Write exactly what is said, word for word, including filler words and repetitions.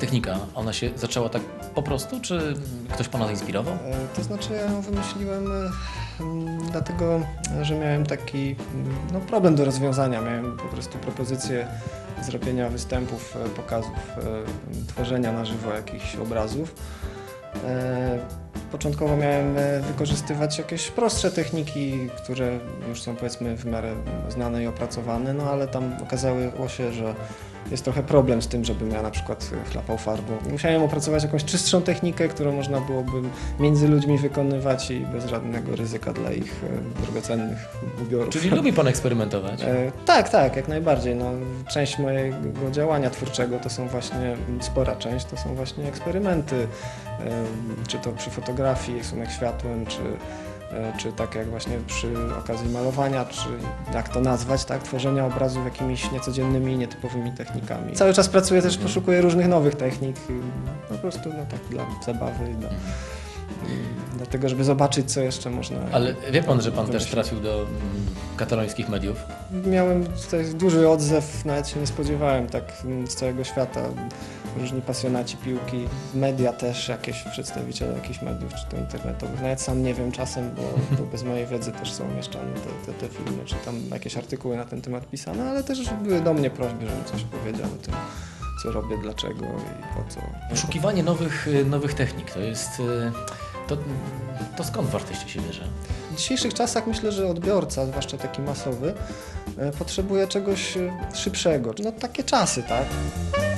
technika, ona się zaczęła tak po prostu, czy ktoś Pana zainspirował? To znaczy ja ją wymyśliłem dlatego, że miałem taki no, problem do rozwiązania. Miałem po prostu propozycję zrobienia występów, pokazów, tworzenia na żywo jakichś obrazów. Początkowo miałem wykorzystywać jakieś prostsze techniki, które już są powiedzmy w miarę znane i opracowane, no ale tam okazało się, że jest trochę problem z tym, żebym ja na przykład chlapał farbą. Musiałem opracować jakąś czystszą technikę, którą można byłoby między ludźmi wykonywać i bez żadnego ryzyka dla ich drogocennych ubiorów. Czyli lubi Pan eksperymentować? E, tak, tak, jak najbardziej. No, część mojego działania twórczego to są właśnie, spora część to są właśnie eksperymenty, e, czy to przy fotografii, rysunek światłem, czy czy tak jak właśnie przy okazji malowania, czy jak to nazwać, tak, tworzenia obrazów jakimiś niecodziennymi, nietypowymi technikami. Cały czas pracuję też, poszukuję różnych nowych technik, po prostu no, tak dla zabawy, dla, dlatego żeby zobaczyć, co jeszcze można. Ale wie Pan, że Pan też trafił do katalońskich mediów? Miałem tutaj duży odzew, nawet się nie spodziewałem, tak z całego świata. Różni pasjonaci piłki, media też, jakieś przedstawiciele jakichś mediów, czy to internetowych. Nawet sam nie wiem czasem, bo, bo bez mojej wiedzy też są umieszczane te, te, te filmy, czy tam jakieś artykuły na ten temat pisane, ale też były do mnie prośby, żebym coś powiedział o tym, co robię, dlaczego i po co. Poszukiwanie nowych, nowych technik, to jest... To, to skąd w artyście się bierze? W dzisiejszych czasach myślę, że odbiorca, zwłaszcza taki masowy, potrzebuje czegoś szybszego. No takie czasy, tak?